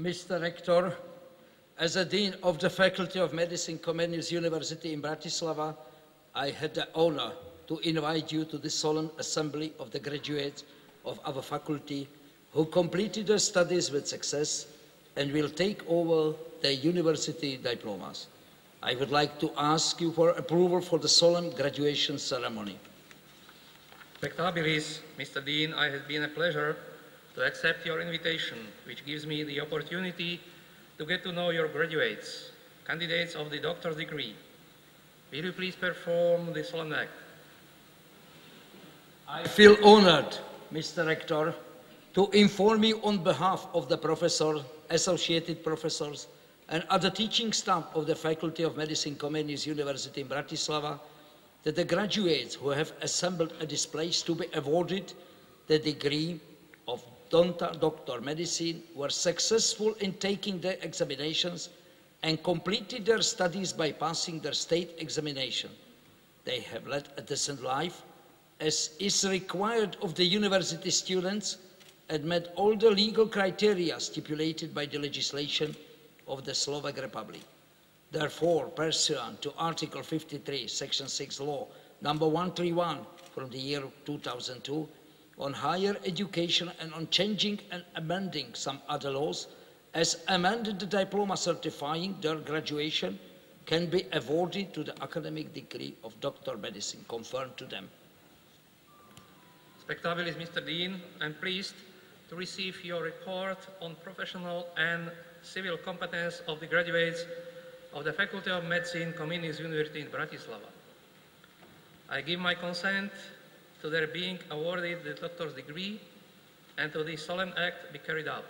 Mr. Rector, as a Dean of the Faculty of Medicine, Comenius University in Bratislava, I had the honor to invite you to the solemn assembly of the graduates of our faculty who completed their studies with success and will take over their university diplomas. I would like to ask you for approval for the solemn graduation ceremony. Spectabilis, Mr. Dean, it has been a pleasure to accept your invitation, which gives me the opportunity to get to know your graduates, candidates of the doctor's degree. Will you please perform the solemn act? I feel honored, Mr. Rector, to inform you on behalf of the professors, associated professors, and other teaching staff of the Faculty of Medicine, Comenius University in Bratislava, that the graduates who have assembled at this place to be awarded the degree of Doctor of Medicine were successful in taking their examinations and completed their studies by passing their state examination. They have led a decent life, as is required of the university students, and met all the legal criteria stipulated by the legislation of the Slovak Republic. Therefore, pursuant to Article 53, Section 6 Law, number 131 from the year 2002, on higher education and on changing and amending some other laws, as amended, the diploma certifying their graduation can be awarded to the academic degree of Doctor of Medicine conferred to them. Spectabilis, Mr. Dean, I'm pleased to receive your report on professional and civil competence of the graduates of the Faculty of Medicine, Comenius University in Bratislava. I give my consent to their being awarded the doctor's degree and to the solemn act be carried out.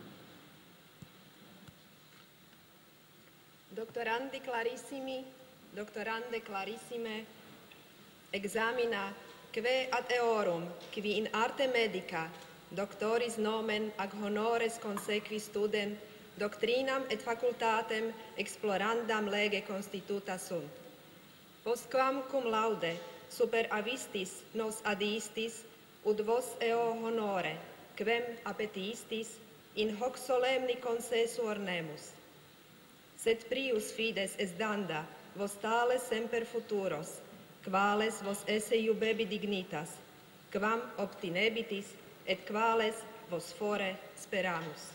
Doctorandi clarissimi, doctorande clarissime, examina que ad eorum, qui in arte medica, doctoris nomen ag honores consequi student, doctrinam et facultatem explorandam lege constituta sunt. Postquam cum laude super avistis nos adiistis, ut vos eo honore, quem appetiistis, in hoc solemni concessu ornemus. Sed prius fides est danda, vos tales semper futuros, quales vos esse iubebi dignitas, quam obtinebitis, et quales vos fore speramus.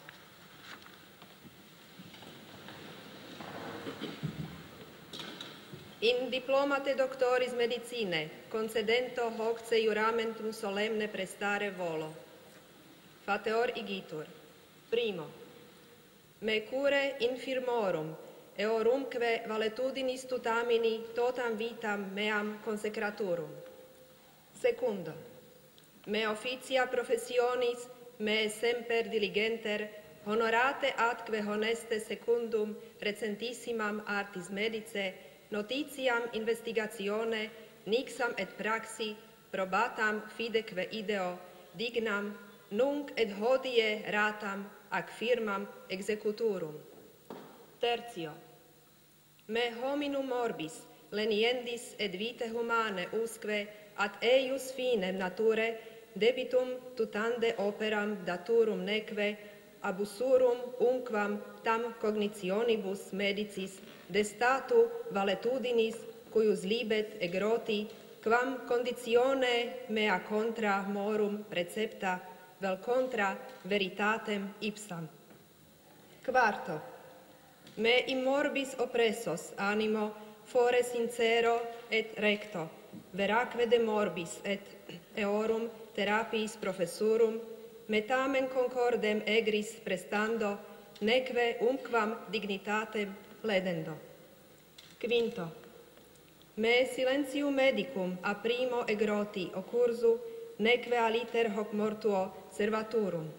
In diplomate doctoris medicinae, concedento hoc se juramentum solemne prestare volo. Fateor igitur. Primo. Me cure infirmorum, eorumque valetudinis tutamini totam vitam meam consecraturum. Secundo. Me officia professionis, me semper diligenter, honorate atque honeste secundum recentissimam artis medice, notitiam investigatione, nixam et praxi, probatam fideque ideo, dignam, nunc et hodie ratam ac firmam executurum. Tertio. Me hominum orbis, leniendis et vitae humanae usque, ad eius finem nature, debitum tutande operam daturum neque, abusurum unquam tam cognitionibus medicis, de statu valetudinis, cuius libet egroti, quam conditione mea contra morum precepta, vel contra veritatem ipsam. Quarto. Me in morbis oppressos animo fore sincero et recto, veraque de morbis et eorum therapiis professurum, me tamen concordem egris prestando, neque umquam dignitatem ledendo. Quinto. Me silentium medicum a primo egroti occursu, neque aliter hoc mortuo servaturum.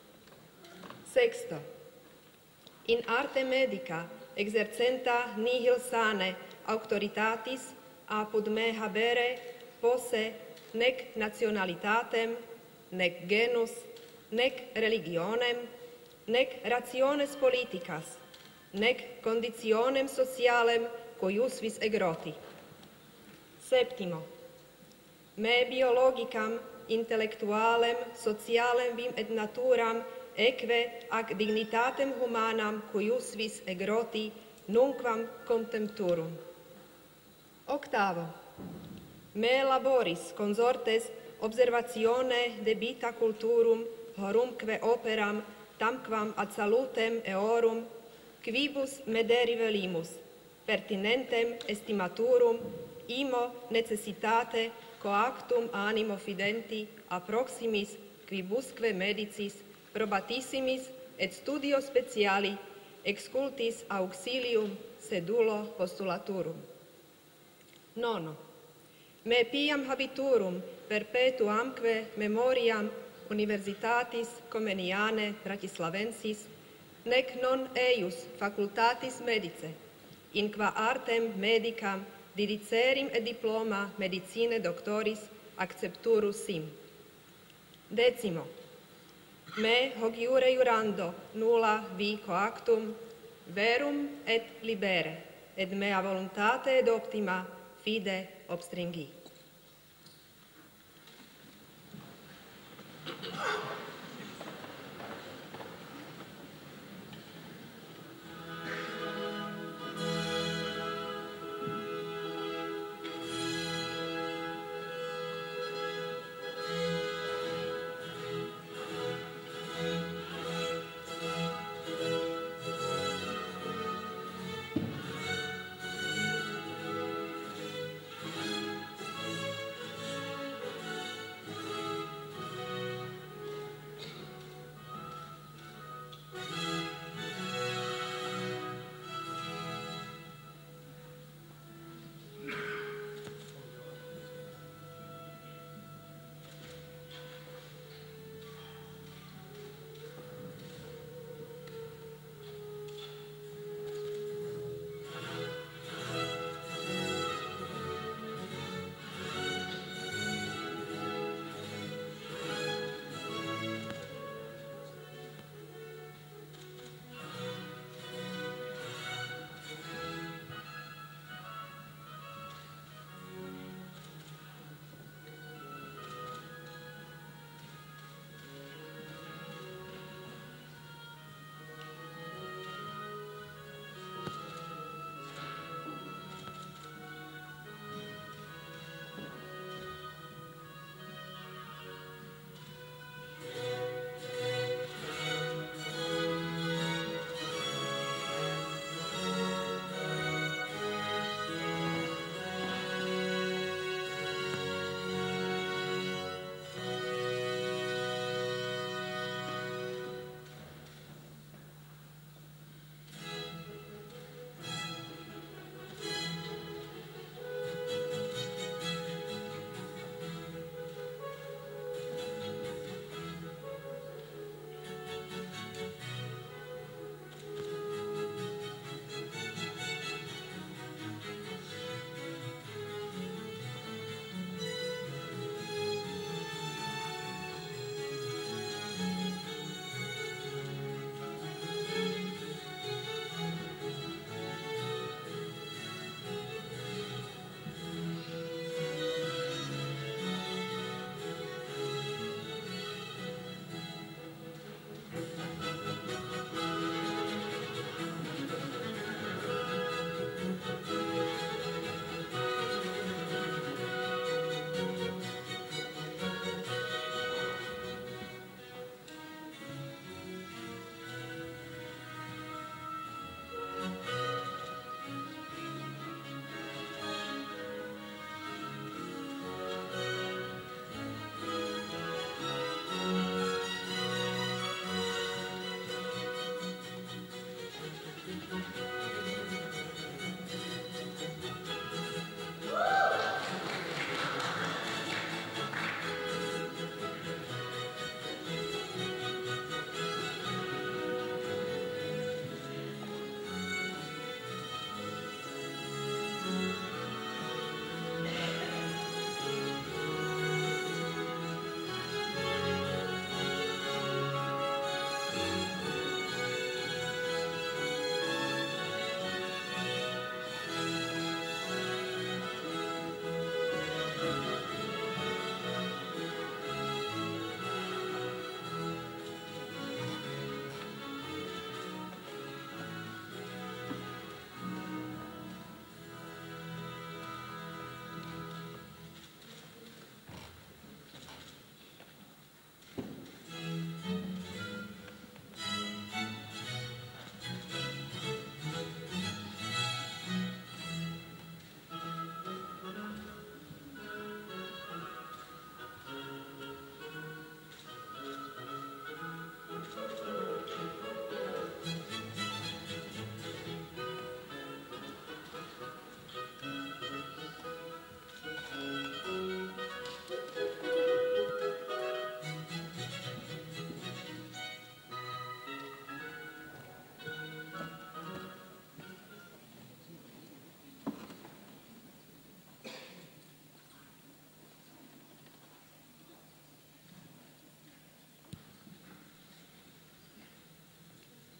Sexto. In arte medica exercenta nihil sane auctoritatis apud me habere posse nec nationalitatem, nec genus, nec religionem, nec rationes politicas, nec conditionem socialem cuiusvis egroti. Septimo. Me biologicam, intellectualem, socialem vim et naturam eque ac dignitatem humanam cuius vis egroti nunquam contempturum. Octavo. Me laboris consortes observatione debita culturum horumque operam tamquam ad salutem eorum quibus mederi velimus pertinentem estimaturum imo necessitate coactum animo fidenti a proximis quibusque medicis probatissimis et studio speciali excultis auxilium sedulo postulaturum. Nono. Me piam habiturum perpetuamque memoriam Universitatis Comenianae Bratislavensis, nec non eius facultatis medice, in qua artem medicam didicerim et diploma medicinae doctoris accepturus sim. Decimo. Me hoc iure jurando nulla vi coactum verum et libere, et mea voluntate et optima fide obstringi.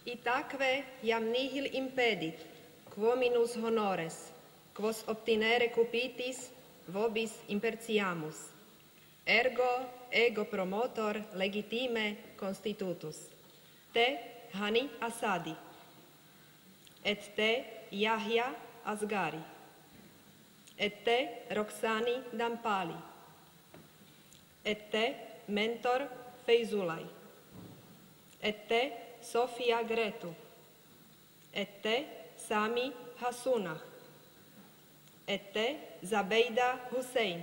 Itaque iam nihil impedit, quo minus honores, quos obtinere cupitis, vobis impertiamus. Ergo ego promotor legitime constitutus. Te Hani Asadi, et te Yahya Asgari, et te Roxani Dampali, et te Mentor Feizulai, et te Sofia Gretu, et te Sami Hasunah, et te Zabeida Hussein,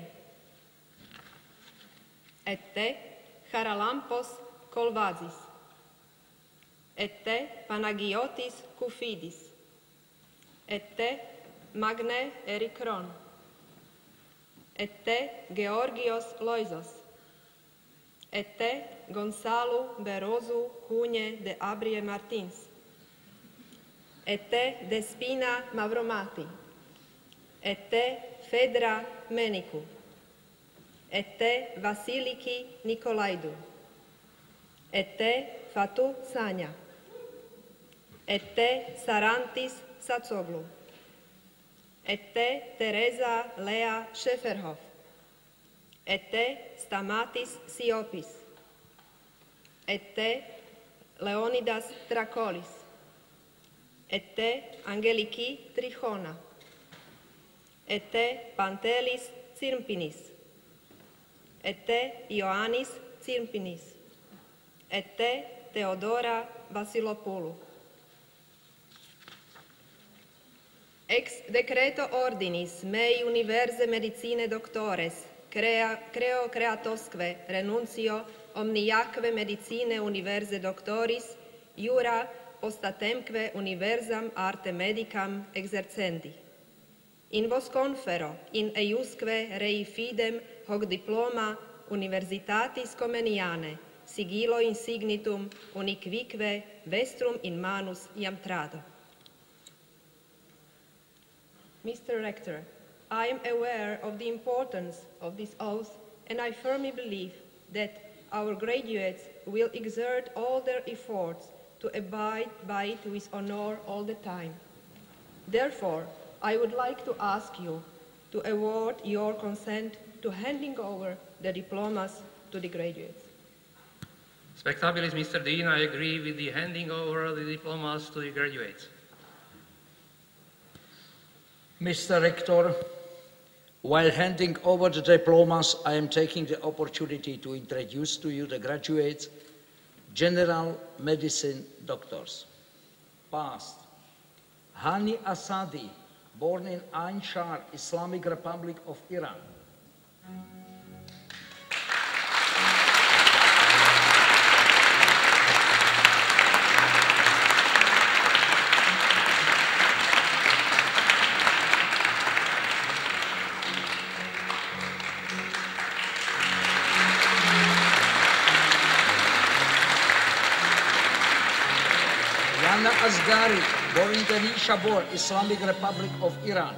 et te Charalampos Kolvazis, et te Panagiotis Kufidis, et te Magne Erikron, et te Georgios Loizos, et te Gonzalo Berozu Cunhe de Abrie Martins, et te Despina Mavromati, et te Fedra Menicu, et te Vasiliki Nicolaidu, et te Fatou Sanya, et te Sarantis Satsoglu, et te Teresa Lea Sheferhoff, et te Stamatis Siopis, et te Leonidas Trakolis, et te Angeliki Trichona, et te Pantelis Cirmpinis, et te Ioannis Cirmpinis, et te Theodora Vasilopoulou. Ex decreto ordinis mei universe medicine doctores, creo creatosque renuncio omniaque medicine universe doctoris, iura postatemque universam arte medicam exercendi. In vos confero, in eiusque rei fidem hoc diploma universitatis Comenianae, sigillo insignitum uniquique vestrum in manus iam trado. Mr. Rector, I am aware of the importance of this oath, and I firmly believe that our graduates will exert all their efforts to abide by it with honor all the time. Therefore, I would like to ask you to award your consent to handing over the diplomas to the graduates. Spectabilis, Mr. Dean, I agree with the handing over the diplomas to the graduates. Mr. Rector, while handing over the diplomas, I am taking the opportunity to introduce to you the graduates, general medicine doctors. Past, Hani Asadi, born in Ain Shar, Islamic Republic of Iran. Yana Asgari, born in the Nishabur, Islamic Republic of Iran.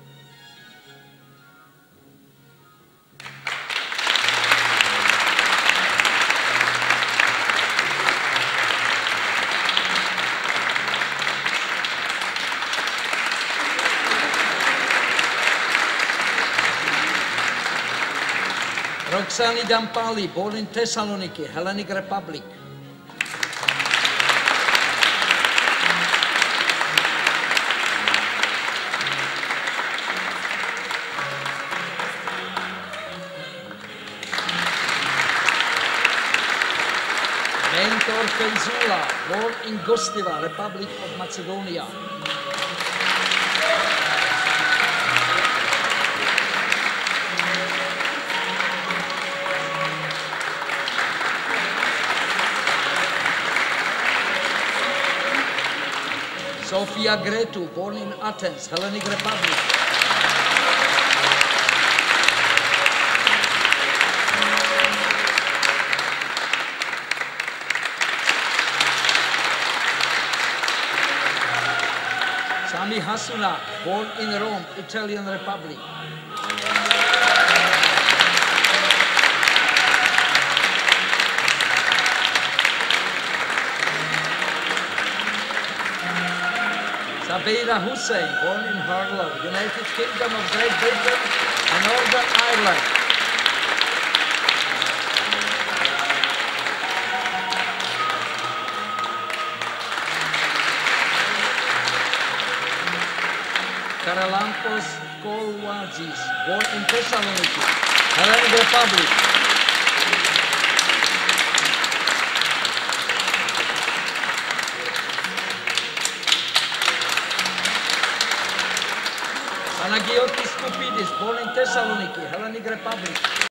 Roxani Dampali, born in Thessaloniki, Hellenic Republic. Mentor Feizula, born in Gostiva, Republic of Macedonia. Sofia Gretu, born in Athens, Hellenic Republic. Sami Hasunah, born in Rome, Italian Republic. Abeida Hussein, born in Harlow, United Kingdom of Great Britain and Northern Ireland. Karalampos Kolwadzis, born in Thessaloniki, Hellenic Republic. Anagiotis Koupidis, born in Thessaloniki, Hellenic Republic.